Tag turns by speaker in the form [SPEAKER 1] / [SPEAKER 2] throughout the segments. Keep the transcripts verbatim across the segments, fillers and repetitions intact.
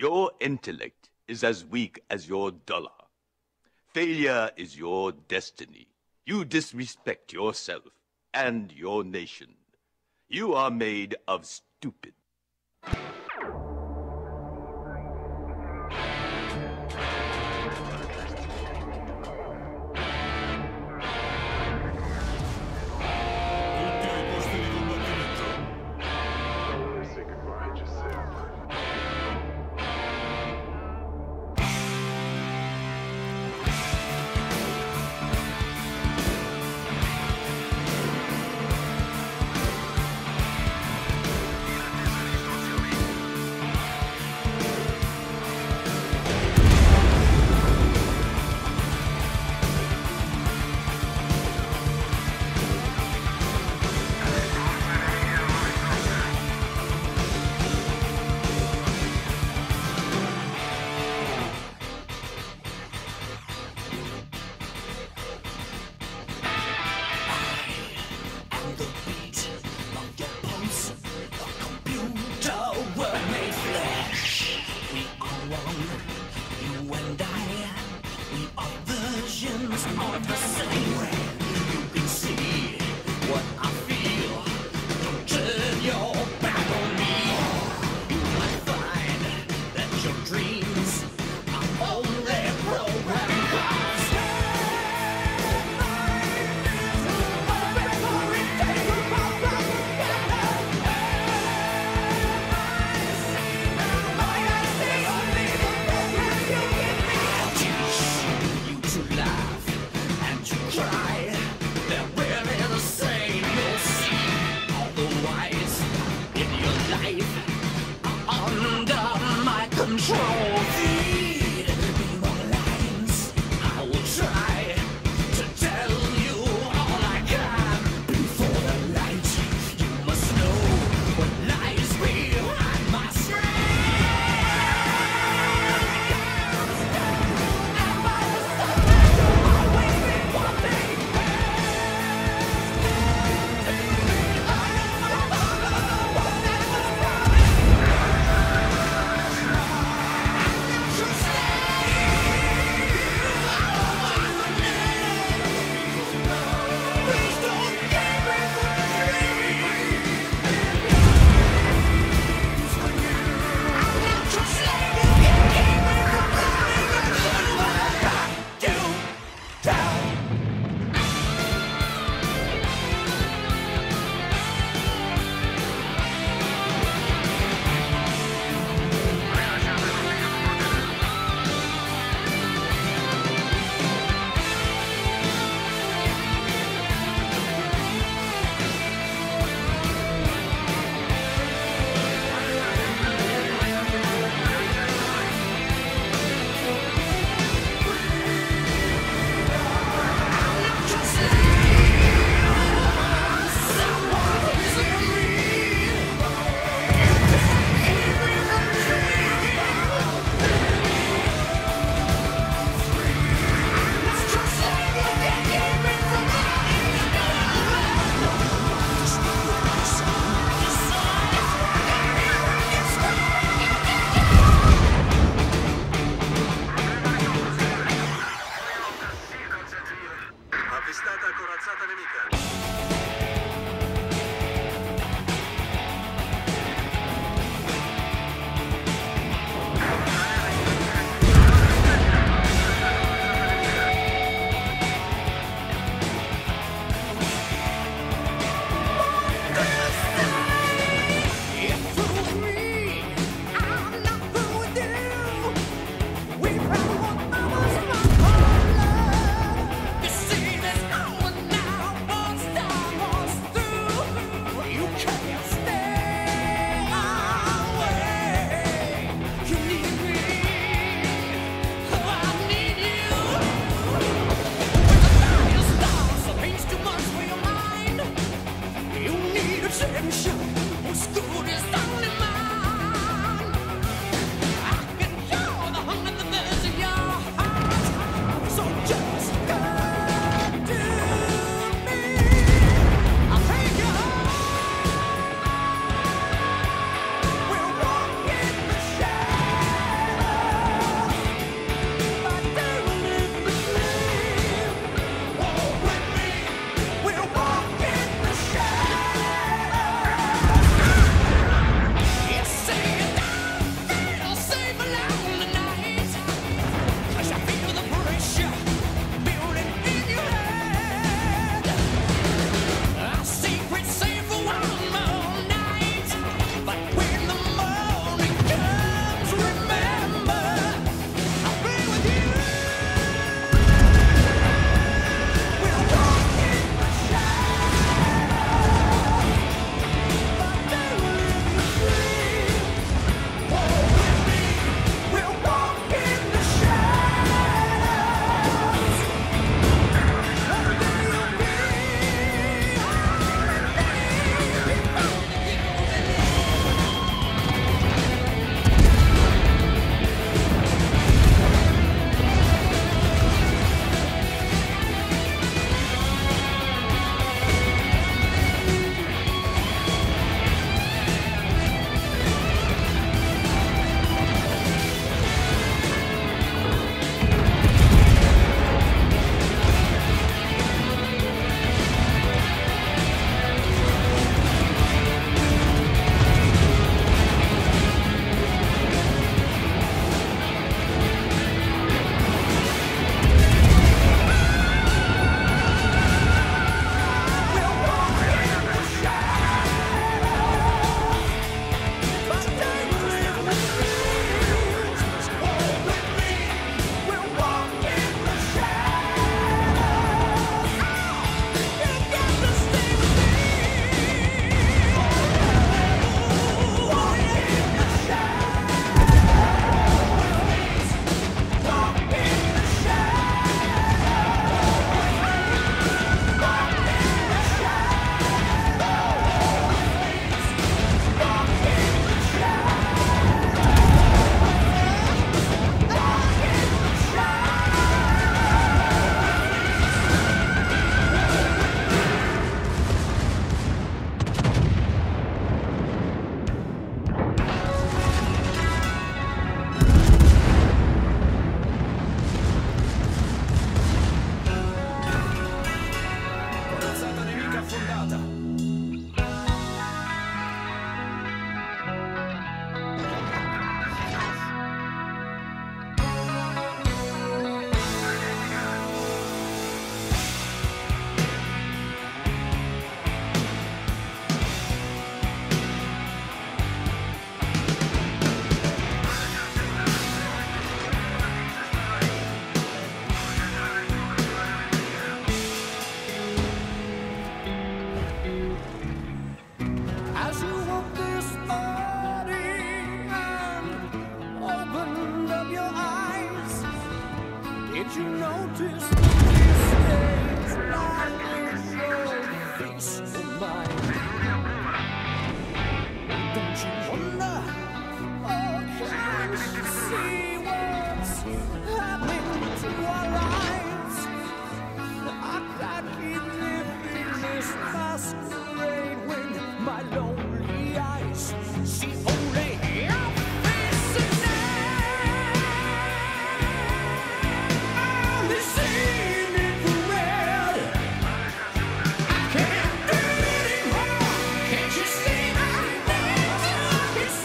[SPEAKER 1] Your intellect is as weak as your dollar. Failure is your destiny. You disrespect yourself and your nation. You are made of stupid.
[SPEAKER 2] Of the same way you can see what I feel. Don't turn your back on me. You might find that your dreams are only programmed by I'll teach you to laugh and to cry. Did you notice the mistakes lying in your face of mine? Don't you wonder? Oh, can't you see what's happening to our lives? I can't keep living this masquerade when my lonely eyes see only your face at night. Only seeing it for red. I can't do it anymore. Can't you see my nature is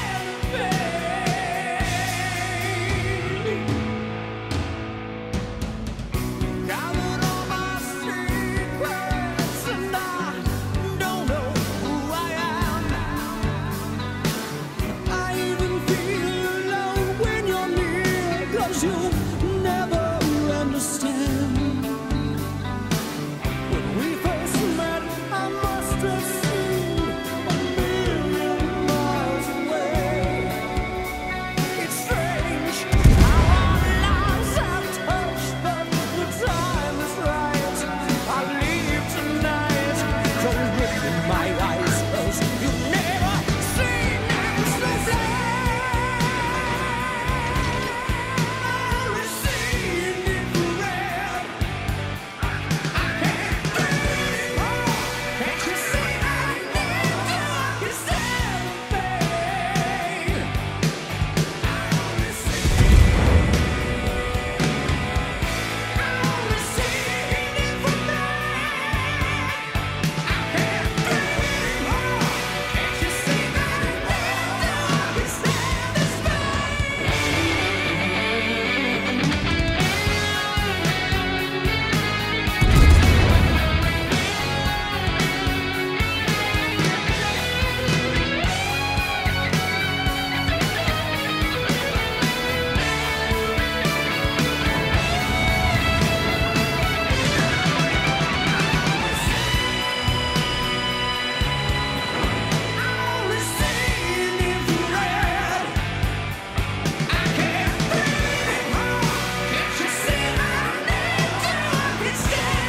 [SPEAKER 2] celebrating? Gathered all my secrets and I don't know who I am. I even feel alone when you're near, 'cause you never understand. When we first met, I must have seemed a million miles away. It's strange how our lives have touched, but the time is right. I leave tonight. Don't look in my eyes, 'cause you never seen me so blind. Only seeing it for red. I can't do it anymore. Can't you see my nature is celebrating? Only seeing Only seeing it for red. I can't do it anymore. Can't you see my nature is Only seeing it for red. I can't do it anymore. Can't you see my nature is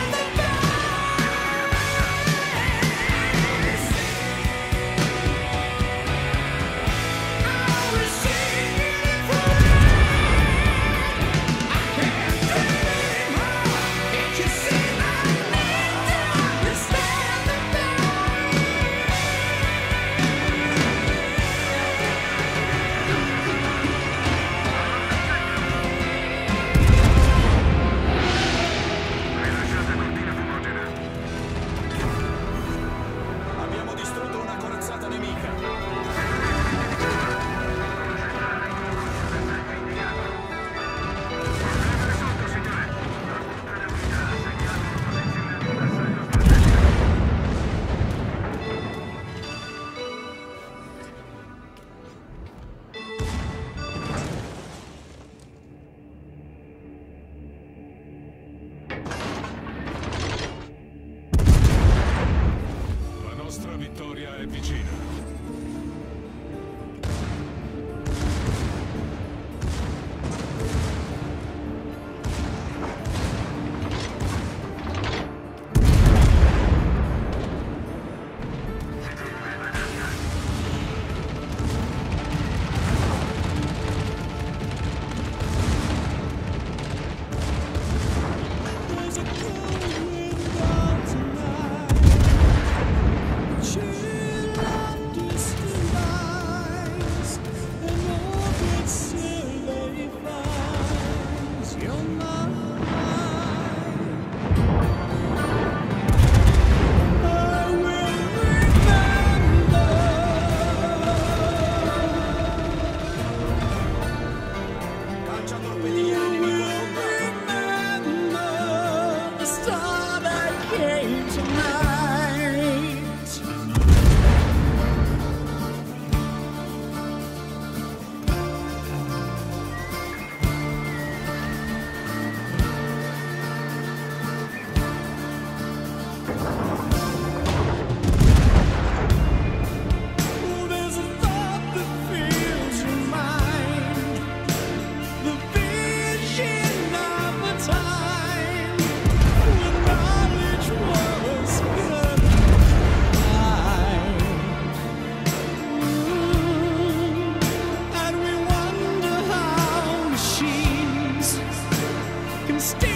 [SPEAKER 2] Only seeing it for red. I can't do it anymore. Can't you see my nature is Abbiamo distrutto una corazzata nemica.
[SPEAKER 3] La nostra vittoria è vicina.
[SPEAKER 2] There's a cold wind out tonight. Chill can stay